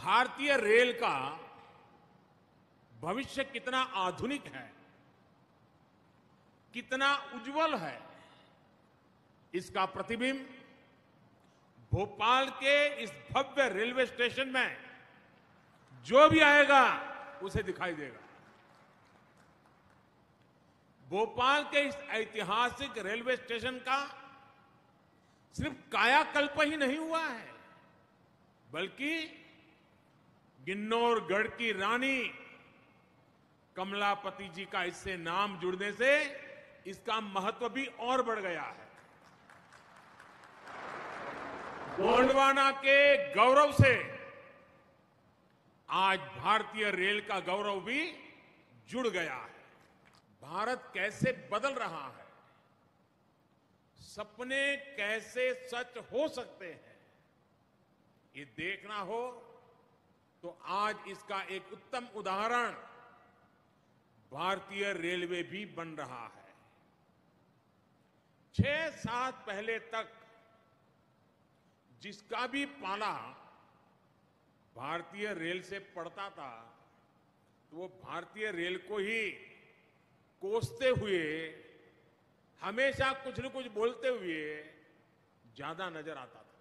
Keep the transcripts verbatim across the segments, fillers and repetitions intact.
भारतीय रेल का भविष्य कितना आधुनिक है, कितना उज्जवल है, इसका प्रतिबिंब भोपाल के इस भव्य रेलवे स्टेशन में जो भी आएगा उसे दिखाई देगा। भोपाल के इस ऐतिहासिक रेलवे स्टेशन का सिर्फ कायाकल्प ही नहीं हुआ है, बल्कि किन्नौरगढ़ की रानी कमलापति जी का इससे नाम जुड़ने से इसका महत्व भी और बढ़ गया है। गोंडवाना के गौरव से आज भारतीय रेल का गौरव भी जुड़ गया है। भारत कैसे बदल रहा है, सपने कैसे सच हो सकते हैं, ये देखना हो तो आज इसका एक उत्तम उदाहरण भारतीय रेलवे भी बन रहा है। छह सात पहले तक जिसका भी पाला भारतीय रेल से पड़ता था तो वो भारतीय रेल को ही कोसते हुए, हमेशा कुछ न कुछ बोलते हुए ज्यादा नजर आता था।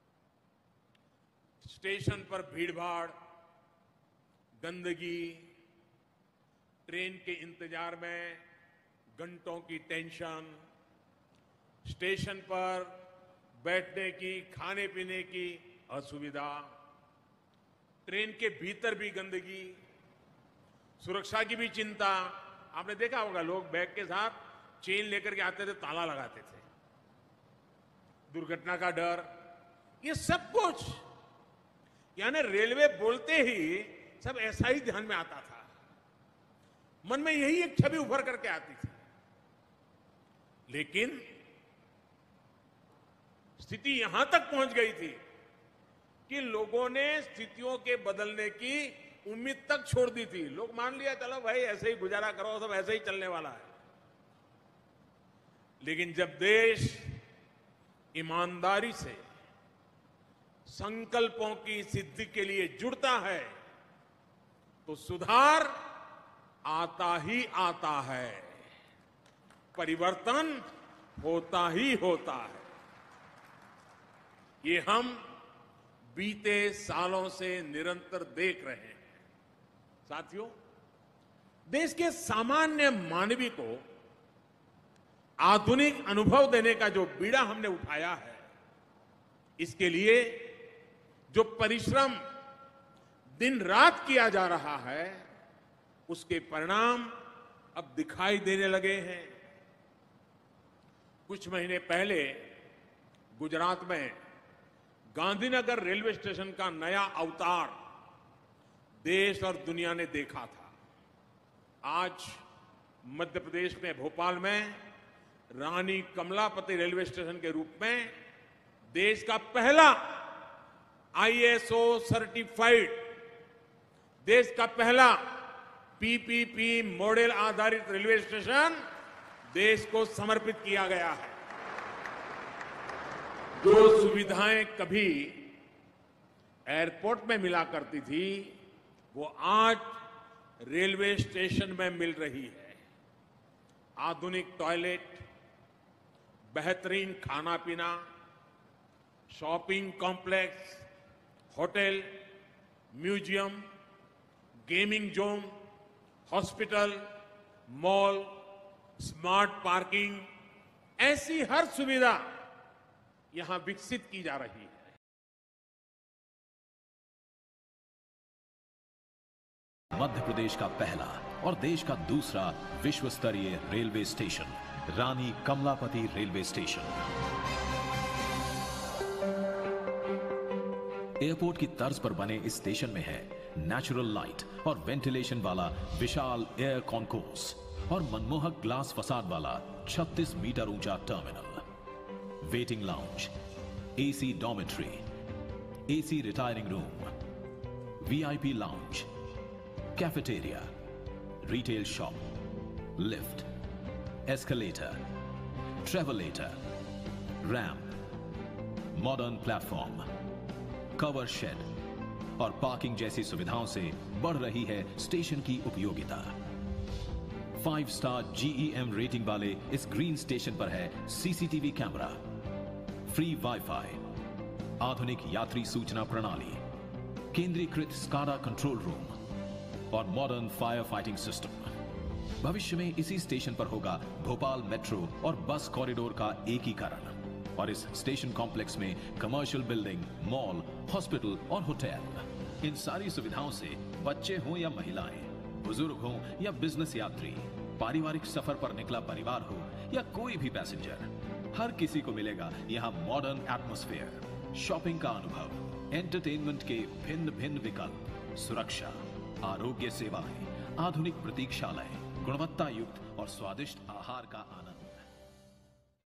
स्टेशन पर भीड़भाड़, गंदगी, ट्रेन के इंतजार में घंटों की टेंशन, स्टेशन पर बैठने की, खाने पीने की असुविधा, ट्रेन के भीतर भी गंदगी, सुरक्षा की भी चिंता। आपने देखा होगा लोग बैग के साथ चेन लेकर के आते थे, ताला लगाते थे, दुर्घटना का डर, ये सब कुछ यानी रेलवे बोलते ही सब ऐसा ही ध्यान में आता था। मन में यही एक छवि उभर करके आती थी। लेकिन स्थिति यहां तक पहुंच गई थी कि लोगों ने स्थितियों के बदलने की उम्मीद तक छोड़ दी थी। लोग मान लिया चलो भाई ऐसे ही गुजारा करो, सब ऐसे ही चलने वाला है। लेकिन जब देश ईमानदारी से संकल्पों की सिद्धि के लिए जुड़ता है तो सुधार आता ही आता है, परिवर्तन होता ही होता है। ये हम बीते सालों से निरंतर देख रहे हैं। साथियों, देश के सामान्य मानवी को आधुनिक अनुभव देने का जो बीड़ा हमने उठाया है, इसके लिए जो परिश्रम दिन रात किया जा रहा है, उसके परिणाम अब दिखाई देने लगे हैं। कुछ महीने पहले गुजरात में गांधीनगर रेलवे स्टेशन का नया अवतार देश और दुनिया ने देखा था। आज मध्य प्रदेश में भोपाल में रानी कमलापति रेलवे स्टेशन के रूप में देश का पहला आईएसओ सर्टिफाइड, देश का पहला पीपीपी मॉडल आधारित रेलवे स्टेशन देश को समर्पित किया गया है। जो सुविधाएं कभी एयरपोर्ट में मिला करती थी, वो आज रेलवे स्टेशन में मिल रही है। आधुनिक टॉयलेट, बेहतरीन खाना पीना, shopping complex, hotel, museum, gaming zone, hospital, mall, smart parking, ऐसी हर सुविधा यहां विकसित की जा रही है। मध्य प्रदेश का पहला और देश का दूसरा विश्व स्तरीय railway station, Rani Kamlapati railway station. Airport की तर्ज पर बने इस स्टेशन में है नेचुरल लाइट और वेंटिलेशन वाला विशाल एयर कॉन्कोर्स और मनमोहक ग्लास फसाद वाला छत्तीस मीटर ऊंचा terminal, waiting lounge, AC dormitory, AC retiring room, VIP lounge, cafeteria, retail shop, lift, escalator, travelator, ramp, modern platform, cover shed, और पार्किंग जैसी सुविधाओं से बढ़ रही है स्टेशन की उपयोगिता। फाइव स्टार जीईएम रेटिंग वाले इस ग्रीन स्टेशन पर है सीसीटीवी कैमरा, फ्री वाईफाई, आधुनिक यात्री सूचना प्रणाली, केंद्रीकृत स्काडा कंट्रोल रूम और मॉडर्न फायर फाइटिंग सिस्टम। भविष्य में इसी स्टेशन पर होगा भोपाल मेट्रो और बस कॉरिडोर का एकीकरण और इस स्टेशन कॉम्प्लेक्स में कमर्शियल बिल्डिंग, मॉल, हॉस्पिटल और होटल। इन सारी सुविधाओं से बच्चे हों या महिलाएं, बुजुर्ग हों या बिजनेस यात्री, पारिवारिक सफर पर निकला परिवार हो या कोई भी पैसेंजर, हर किसी को मिलेगा यहां मॉडर्न एटमॉस्फेयर, शॉपिंग का अनुभव, एंटरटेनमेंट के भिन्न भिन्न विकल्प, सुरक्षा, आरोग्य सेवाएं, आधुनिक प्रतीक्षालय, गुणवत्ता युक्त और स्वादिष्ट आहार का आनंद।